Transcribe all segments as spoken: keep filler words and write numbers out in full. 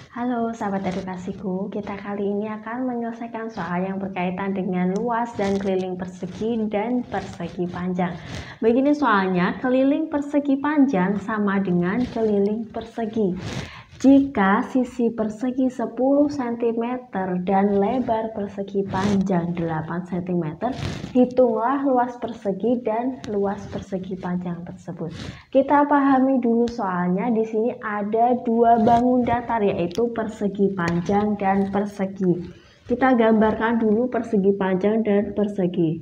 Halo sahabat edukasiku, kita kali ini akan menyelesaikan soal yang berkaitan dengan luas dan keliling persegi dan persegi panjang. Begini soalnya, keliling persegi panjang sama dengan keliling persegi. Jika sisi persegi sepuluh sentimeter dan lebar persegi panjang delapan sentimeter, hitunglah luas persegi dan luas persegi panjang tersebut. Kita pahami dulu soalnya. Di sini ada dua bangun datar, yaitu persegi panjang dan persegi. Kita gambarkan dulu persegi panjang dan persegi.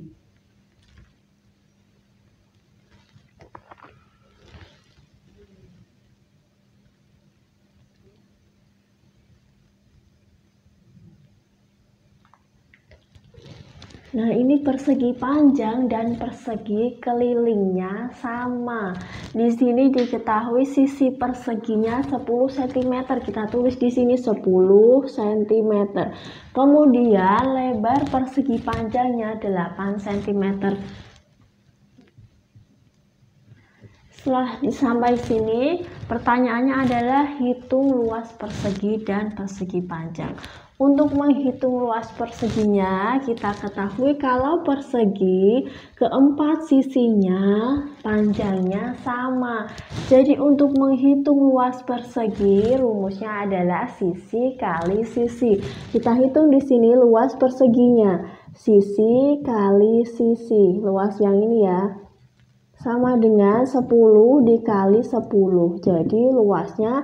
Nah, ini persegi panjang dan persegi kelilingnya sama. Di sini diketahui sisi perseginya sepuluh sentimeter. Kita tulis di sini sepuluh sentimeter. Kemudian lebar persegi panjangnya delapan sentimeter. Setelah sampai sini, pertanyaannya adalah hitung luas persegi dan persegi panjang. Untuk menghitung luas perseginya, kita ketahui kalau persegi keempat sisinya panjangnya sama. Jadi untuk menghitung luas persegi, rumusnya adalah sisi kali sisi. Kita hitung di sini luas perseginya, sisi kali sisi. Luas yang ini ya, sama dengan sepuluh dikali sepuluh. Jadi luasnya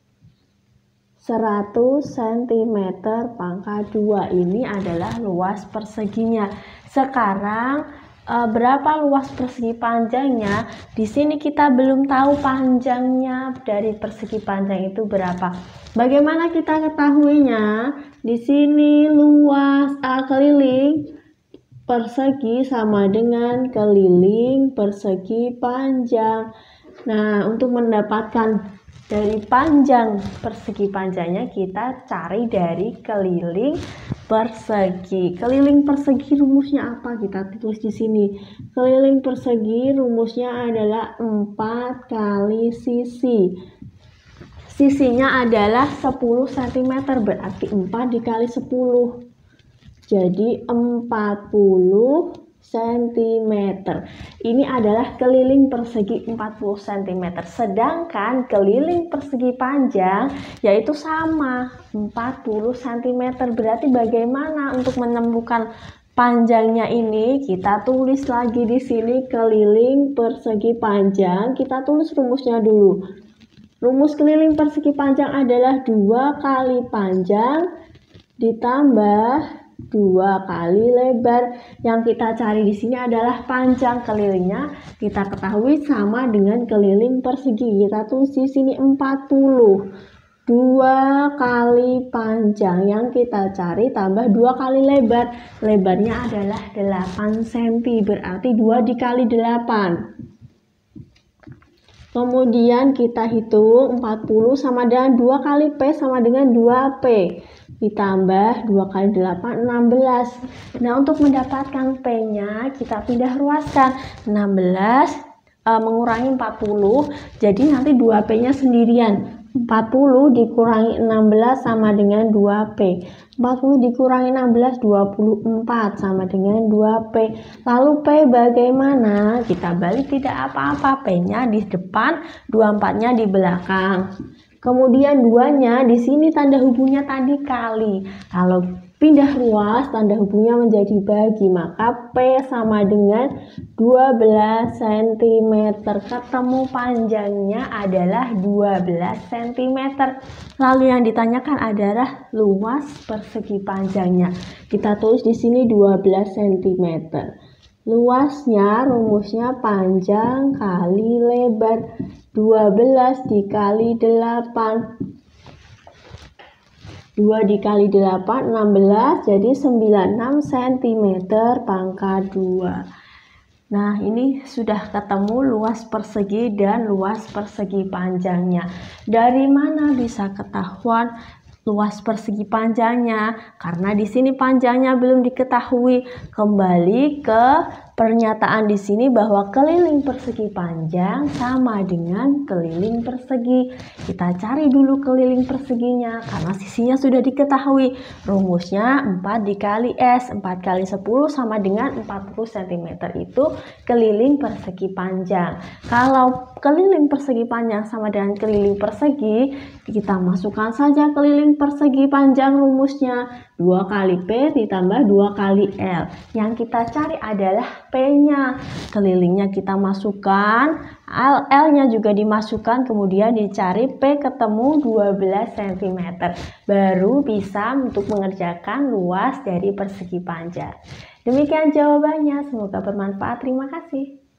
seratus sentimeter pangkat dua. Ini adalah luas perseginya. Sekarang e, berapa luas persegi panjangnya? Di sini kita belum tahu panjangnya dari persegi panjang itu berapa. Bagaimana kita ketahuinya? Di sini luas A keliling persegi sama dengan keliling persegi panjang. Nah, untuk mendapatkan dari panjang persegi panjangnya, kita cari dari keliling persegi. Keliling persegi rumusnya apa? Kita tulis di sini. Keliling persegi rumusnya adalah empat kali sisi. Sisinya adalah sepuluh sentimeter, berarti empat dikali sepuluh. Jadi empat puluh sentimeter. Ini adalah keliling persegi empat puluh sentimeter. Sedangkan keliling persegi panjang yaitu sama empat puluh sentimeter. Berarti bagaimana untuk menemukan panjangnya ini? Kita tulis lagi di sini keliling persegi panjang. Kita tulis rumusnya dulu. Rumus keliling persegi panjang adalah dua kali panjang ditambah dua kali lebar. Yang kita cari di sini adalah panjang kelilingnya. Kita ketahui sama dengan keliling persegi. Kita tulis di sini empat puluh. dua kali panjang yang kita cari tambah dua kali lebar. Lebarnya adalah delapan sentimeter. Berarti dua dikali delapan. Kemudian kita hitung empat puluh sama dengan dua kali P sama dengan dua P. Ditambah dua kali delapan, enam belas. Nah, untuk mendapatkan P-nya kita pindah ruaskan. enam belas e, mengurangi empat puluh, jadi nanti dua P-nya sendirian. empat puluh dikurangi enam belas sama dengan dua P. empat puluh dikurangi enam belas, dua puluh empat sama dengan dua P. Lalu P bagaimana? Kita balik tidak apa-apa. P-nya di depan, dua puluh empat-nya di belakang. Kemudian duanya di sini tanda hubungnya tadi kali. Kalau pindah ruas tanda hubungnya menjadi bagi, maka P sama dengan dua belas sentimeter. Ketemu panjangnya adalah dua belas sentimeter. Lalu yang ditanyakan adalah luas persegi panjangnya. Kita tulis di sini dua belas sentimeter. Luasnya rumusnya panjang kali lebar. dua belas dikali delapan. dua dikali delapan, enam belas, jadi sembilan puluh enam sentimeter pangkat dua. Nah, ini sudah ketemu luas persegi dan luas persegi panjangnya. Dari mana bisa ketahuan luas persegi panjangnya? Karena di sini panjangnya belum diketahui. Kembali ke P pernyataan di sini bahwa keliling persegi panjang sama dengan keliling persegi. Kita cari dulu keliling perseginya karena sisinya sudah diketahui. Rumusnya empat dikali S, empat kali sepuluh sama dengan empat puluh sentimeter itu keliling persegi panjang. Kalau keliling persegi panjang sama dengan keliling persegi, kita masukkan saja keliling persegi panjang rumusnya dua kali P ditambah dua kali L. Yang kita cari adalah P-nya. Kelilingnya kita masukkan, L-nya juga dimasukkan, kemudian dicari P ketemu dua belas sentimeter. Baru bisa untuk mengerjakan luas dari persegi panjang. Demikian jawabannya, semoga bermanfaat. Terima kasih.